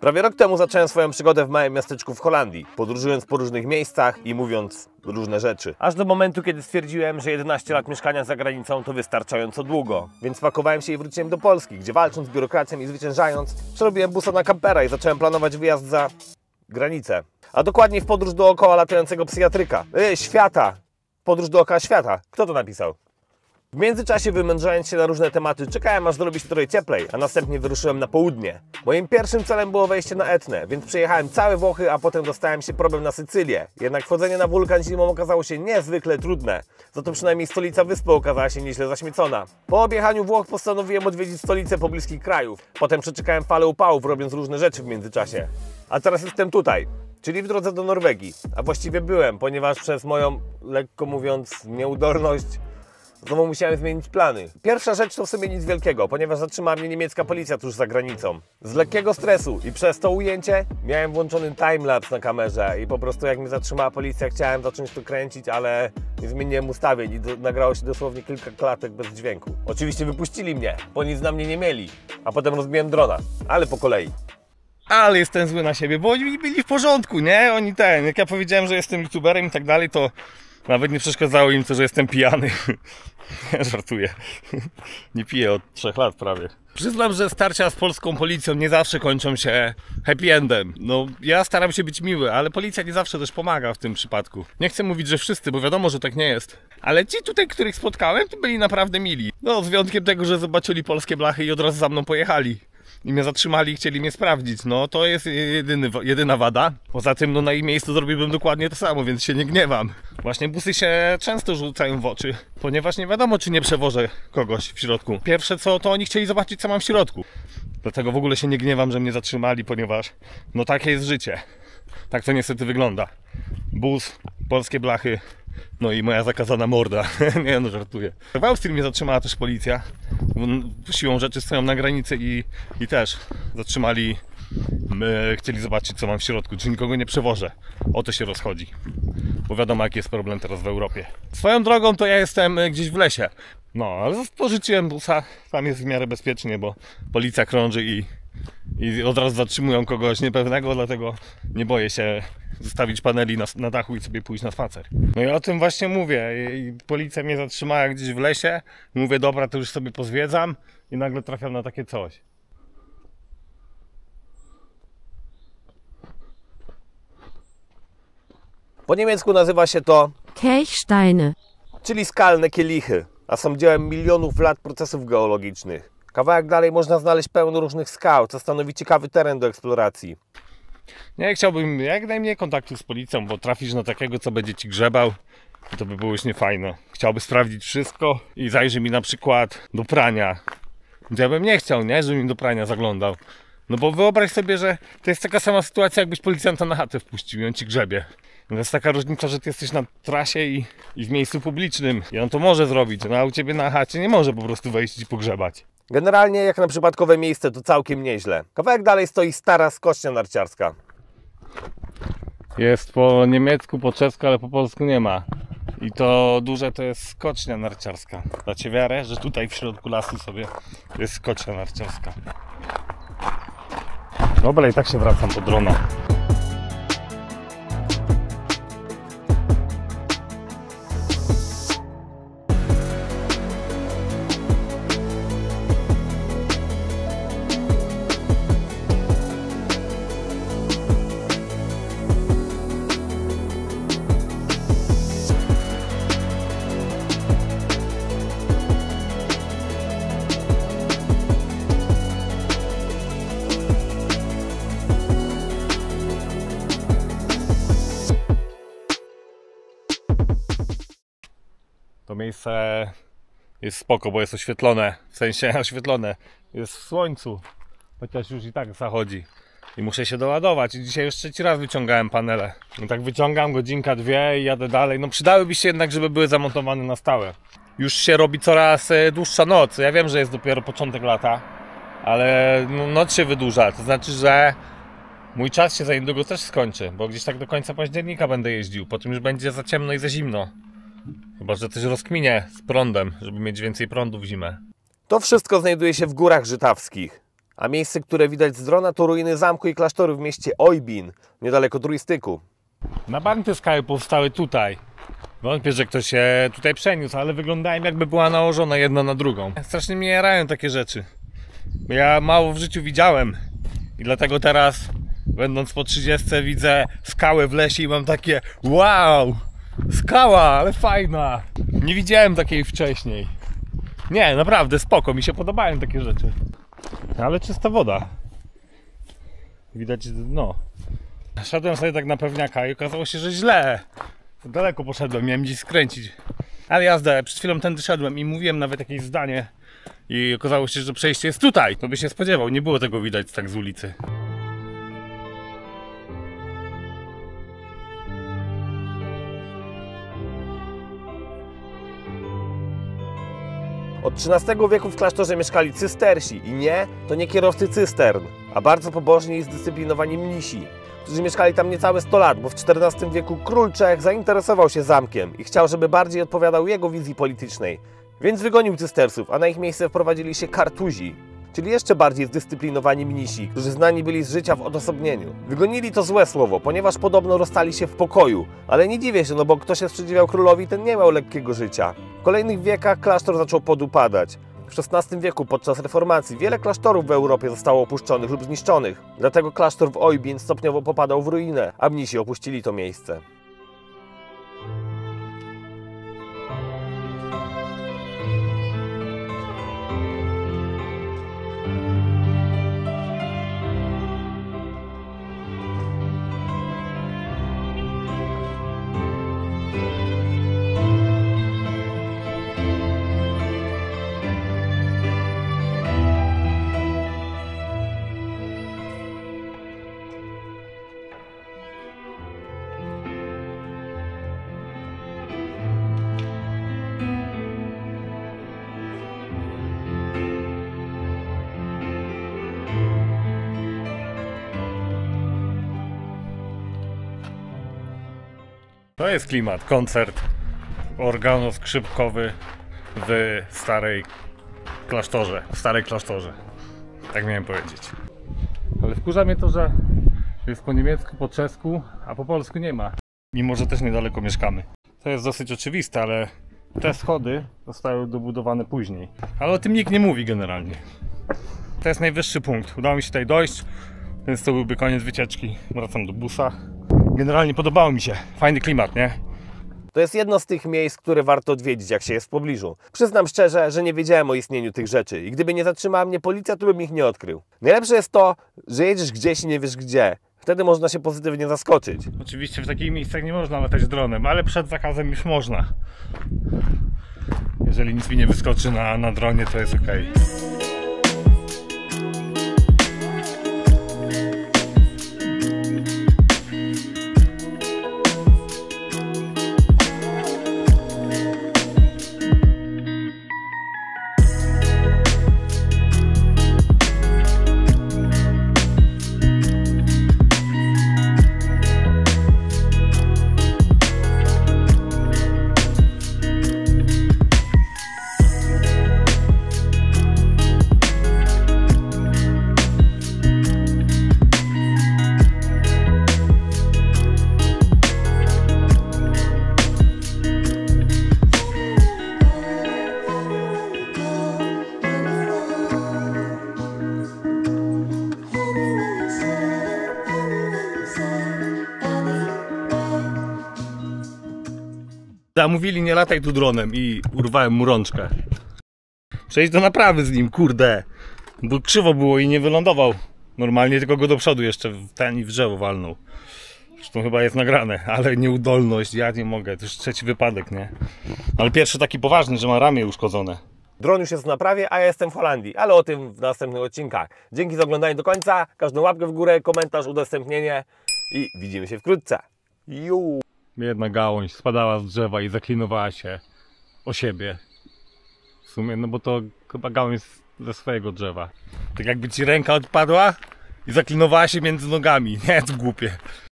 Prawie rok temu zacząłem swoją przygodę w małym miasteczku w Holandii, podróżując po różnych miejscach i mówiąc różne rzeczy. Aż do momentu, kiedy stwierdziłem, że 11 lat mieszkania za granicą to wystarczająco długo. Więc pakowałem się i wróciłem do Polski, gdzie walcząc z biurokracją i zwyciężając, przerobiłem busa na kampera i zacząłem planować wyjazd za granicę. A dokładnie w podróż dookoła latającego psychiatryka. Świata! Podróż dookoła świata. Kto to napisał? W międzyczasie, wymędrzając się na różne tematy, czekałem aż zrobi się trochę cieplej, a następnie wyruszyłem na południe. Moim pierwszym celem było wejście na Etnę, więc przejechałem całe Włochy, a potem dostałem się probem na Sycylię. Jednak wchodzenie na wulkan zimą okazało się niezwykle trudne. Za to przynajmniej stolica wyspy okazała się nieźle zaśmiecona. Po objechaniu Włoch postanowiłem odwiedzić stolice pobliskich krajów. Potem przeczekałem falę upałów, robiąc różne rzeczy w międzyczasie. A teraz jestem tutaj, czyli w drodze do Norwegii. A właściwie byłem, ponieważ przez moją, lekko mówiąc, nieudolność znowu musiałem zmienić plany. Pierwsza rzecz to w sumie nic wielkiego, ponieważ zatrzymała mnie niemiecka policja tuż za granicą. Z lekkiego stresu i przez to ujęcie miałem włączony timelapse na kamerze i po prostu jak mnie zatrzymała policja, chciałem zacząć to kręcić, ale nie zmieniłem ustawień i nagrało się dosłownie kilka klatek bez dźwięku. Oczywiście wypuścili mnie, bo nic na mnie nie mieli, a potem rozbiłem drona, ale po kolei. Ale jestem zły na siebie, bo oni byli w porządku, nie? Jak ja powiedziałem, że jestem youtuberem i tak dalej, to nawet nie przeszkadzało im to, że jestem pijany. Ja żartuję. Nie piję od 3 lat prawie. Przyznam, że starcia z polską policją nie zawsze kończą się happy endem. No, ja staram się być miły, ale policja nie zawsze też pomaga w tym przypadku. Nie chcę mówić, że wszyscy, bo wiadomo, że tak nie jest. Ale ci tutaj, których spotkałem, to byli naprawdę mili. No, z wyjątkiem tego, że zobaczyli polskie blachy i od razu za mną pojechali. I mnie zatrzymali i chcieli mnie sprawdzić. No to jest jedyna wada. Poza tym no na ich miejscu zrobiłbym dokładnie to samo, więc się nie gniewam. Właśnie busy się często rzucają w oczy, ponieważ nie wiadomo, czy nie przewożę kogoś w środku. Pierwsze co, to oni chcieli zobaczyć, co mam w środku. Dlatego w ogóle się nie gniewam, że mnie zatrzymali, ponieważ no takie jest życie. Tak to niestety wygląda. Bus, polskie blachy, no i moja zakazana morda. Nie no, żartuję. W Austrii mnie zatrzymała też policja. Siłą rzeczy stoją na granicy i też zatrzymali. Chcieli zobaczyć, co mam w środku, czy nikogo nie przewożę. O to się rozchodzi. Bo wiadomo, jaki jest problem teraz w Europie. Swoją drogą to ja jestem gdzieś w lesie. No, ale pożyczyłem busa. Tam jest w miarę bezpiecznie, bo policja krąży i od razu zatrzymują kogoś niepewnego, dlatego nie boję się zostawić paneli na dachu i sobie pójść na spacer. No i o tym właśnie mówię. I policja mnie zatrzymała gdzieś w lesie. Mówię, dobra, to już sobie pozwiedzam i nagle trafiam na takie coś. Po niemiecku nazywa się to Kelchsteine, czyli skalne kielichy, a są dziełem milionów lat procesów geologicznych. Kawałek dalej można znaleźć pełno różnych skał, co stanowi ciekawy teren do eksploracji. Nie chciałbym jak najmniej kontaktu z policją, bo trafisz na takiego, co będzie ci grzebał i to by było już niefajne. Chciałby sprawdzić wszystko i zajrzy mi na przykład do prania. Ja bym nie chciał, nie? Żeby mi do prania zaglądał. No bo wyobraź sobie, że to jest taka sama sytuacja, jakbyś policjanta na chatę wpuścił i on ci grzebie. No to jest taka różnica, że ty jesteś na trasie i w miejscu publicznym i on to może zrobić, no a u ciebie na chacie nie może po prostu wejść i pogrzebać. Generalnie jak na przypadkowe miejsce to całkiem nieźle. Kawałek dalej stoi stara skocznia narciarska. Jest po niemiecku, po czesku, ale po polsku nie ma. I to duże to jest skocznia narciarska. Dacie wiarę, że tutaj w środku lasu sobie jest skocznia narciarska. Dobra, i tak się wracam po drona. To miejsce jest spoko, bo jest oświetlone, w sensie oświetlone, jest w słońcu, chociaż już i tak zachodzi i muszę się doładować i dzisiaj już 3. raz wyciągałem panele. I tak wyciągam godzinka, 2 i jadę dalej, no przydałyby się jednak, żeby były zamontowane na stałe. Już się robi coraz dłuższa noc, ja wiem, że jest dopiero początek lata, ale no, noc się wydłuża, to znaczy, że mój czas się za niedługo też skończy, bo gdzieś tak do końca października będę jeździł, potem już będzie za ciemno i za zimno. Chyba że coś rozkminię z prądem, żeby mieć więcej prądu w zimę. To wszystko znajduje się w Górach Żytawskich. A miejsce, które widać z drona, to ruiny zamku i klasztoru w mieście Oybin, niedaleko turystyku. Na bank te skały powstały tutaj. Wątpię, że ktoś się tutaj przeniósł, ale wyglądają, jakby była nałożona jedna na drugą. Strasznie mnie jarają takie rzeczy. Bo ja mało w życiu widziałem. I dlatego teraz, będąc po 30, widzę skałę w lesie i mam takie wow! Skała, ale fajna! Nie widziałem takiej wcześniej. Nie, naprawdę spoko, mi się podobają takie rzeczy. Ale czysta woda. Widać dno. Szedłem sobie tak na pewniaka i okazało się, że źle. Daleko poszedłem, miałem gdzieś skręcić. Ale jazda, przed chwilą tędy szedłem i mówiłem nawet jakieś zdanie. I okazało się, że przejście jest tutaj. To by się spodziewał, nie było tego widać tak z ulicy. Od XIII wieku w klasztorze mieszkali cystersi i nie, to nie kierowcy cystern, a bardzo pobożni i zdyscyplinowani mnisi, którzy mieszkali tam niecałe 100 lat, bo w XIV wieku król Czech zainteresował się zamkiem i chciał, żeby bardziej odpowiadał jego wizji politycznej, więc wygonił cystersów, a na ich miejsce wprowadzili się kartuzi, czyli jeszcze bardziej zdyscyplinowani mnisi, którzy znani byli z życia w odosobnieniu. Wygonili to złe słowo, ponieważ podobno rozstali się w pokoju, ale nie dziwię się, no bo kto się sprzeciwiał królowi, ten nie miał lekkiego życia. W kolejnych wiekach klasztor zaczął podupadać. W XVI wieku podczas reformacji wiele klasztorów w Europie zostało opuszczonych lub zniszczonych. Dlatego klasztor w Oybin stopniowo popadał w ruinę, a mnisi opuścili to miejsce. To jest klimat, koncert organo-skrzypkowy w starej klasztorze, tak miałem powiedzieć. Ale wkurza mnie to, że jest po niemiecku, po czesku, a po polsku nie ma. Mimo że też niedaleko mieszkamy. To jest dosyć oczywiste, ale te schody zostały dobudowane później. Ale o tym nikt nie mówi generalnie. To jest najwyższy punkt. Udało mi się tutaj dojść, więc to byłby koniec wycieczki. Wracam do busa. Generalnie podobało mi się. Fajny klimat, nie? To jest jedno z tych miejsc, które warto odwiedzić, jak się jest w pobliżu. Przyznam szczerze, że nie wiedziałem o istnieniu tych rzeczy i gdyby nie zatrzymała mnie policja, to bym ich nie odkrył. Najlepsze jest to, że jedziesz gdzieś i nie wiesz gdzie. Wtedy można się pozytywnie zaskoczyć. Oczywiście w takich miejscach nie można latać dronem, ale przed zakazem już można. Jeżeli nic mi nie wyskoczy na dronie, to jest ok. Mówili, nie lataj tu dronem i urwałem mu rączkę. Przejdź do naprawy z nim, kurde. Bo krzywo było i nie wylądował. Normalnie tylko go do przodu jeszcze w ten i w drzewo walnął. Zresztą chyba jest nagrane, ale nieudolność, ja nie mogę. To już trzeci wypadek, nie? Ale pierwszy taki poważny, że ma ramię uszkodzone. Dron już jest w naprawie, a ja jestem w Holandii, ale o tym w następnych odcinkach. Dzięki za oglądanie do końca, każdą łapkę w górę, komentarz, udostępnienie i widzimy się wkrótce. Ju. Jedna gałąź spadała z drzewa i zaklinowała się o siebie. W sumie, no bo to chyba gałąź ze swojego drzewa. Tak jakby ci ręka odpadła i zaklinowała się między nogami. Nie, to głupie.